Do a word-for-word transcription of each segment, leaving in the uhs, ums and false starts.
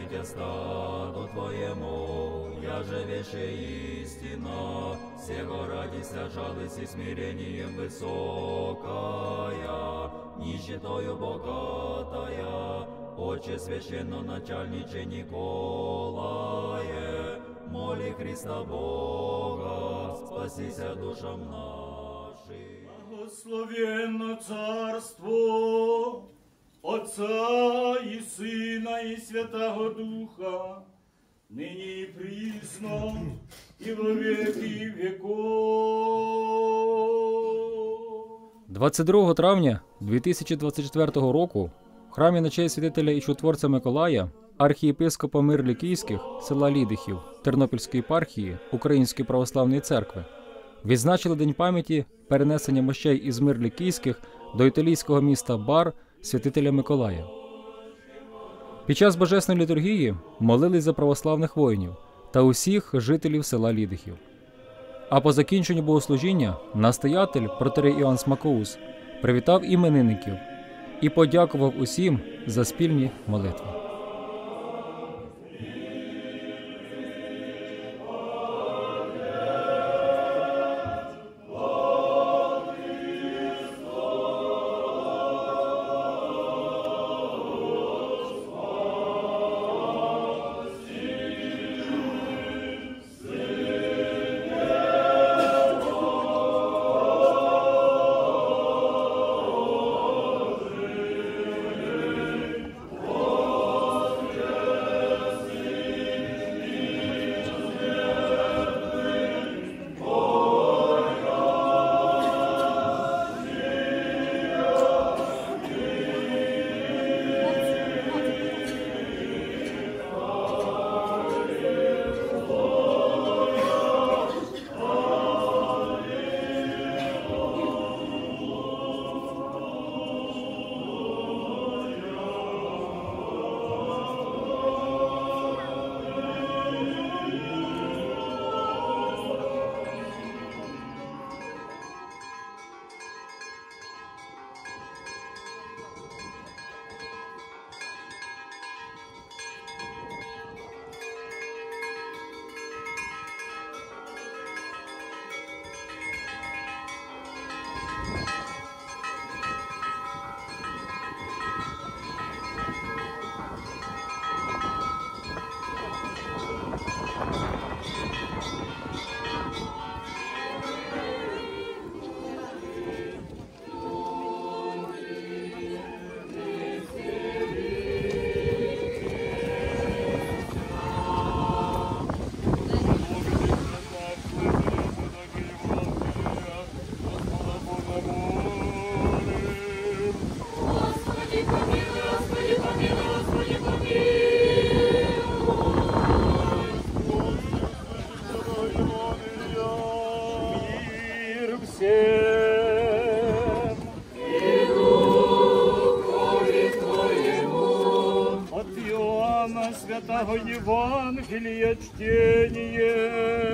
дитя стаду Твоему, я же вещи истина, всего радися, жалость и смирением высокая, нищетою богатая, Отче священно начальниче Николае, моли Христа Бога, спасися душам нашим. Благословенно царство Отца и Сына и Святого Духа, ныне и присно, и во веки веков. двадцять другого травня дві тисячі двадцять четвертого року в храмі на честь святителя і чудотворця Миколая архієпископа Мир-Лікійських села Лідихів Тернопільської єпархії Української православної церкви відзначили День пам'яті перенесення мощей із Мир-Лікійських до італійського міста Бар святителя Миколая. Під час божественної літургії молились за православних воїнів та усіх жителів села Лідихів. А по закінченню богослужіння настоятель протерей Іоанн Смакоус привітав іменинників і подякував усім за спільні молитви. Святого Евангелия чтение.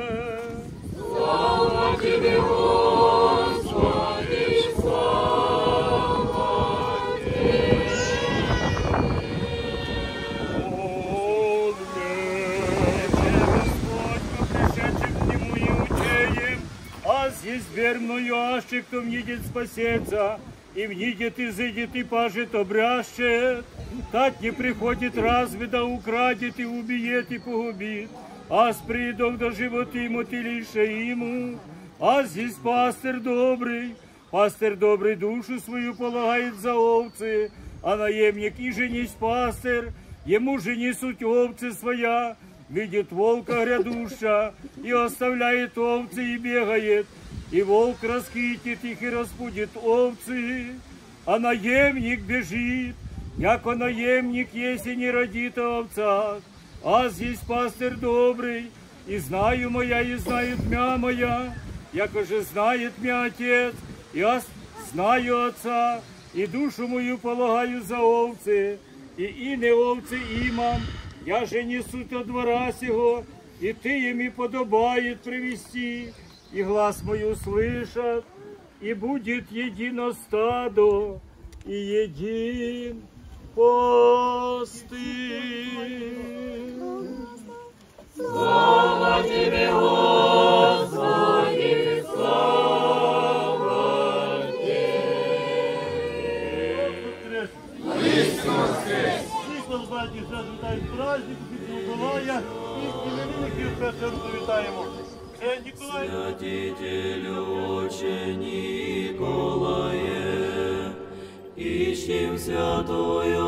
Слава Тебе, Господи, слава Тебе. Господь, пришедший к Нему иудеям, аз есть верною, аще кто внидет спасется, и внидет изыдет и пажет обрящет. Так не приходит разве да украдет и убиет и погубит, аз придох до живота ему ты лише ему. Аз есть пастырь добрый, пастырь добрый душу свою полагает за овцы, а наемник и женись пастырь, ему же несут овцы своя, видит волка грядуща, и оставляет овцы и бегает, и волк расхитит их и распудит овцы, а наемник бежит, яко наемник, если не родит о овцах. Аз есть пастырь добрый, и знаю моя, и знает мя моя, яко же знает мя Отец, и аз знаю Отца, и душу мою полагаю за овцы, и ине овцы имам, я же несут от двора сего, и ты ими подобает привести, и глас мой услышат, и будет едино стадо, и един пости. Слава Тебе, Господи, слава Тебе. Всіх вас, браті, ще вітаю з праздником, від Миколая, і іменинників перше вітаємо. Це Ніколай. Святителю Отче Николае, ищем святую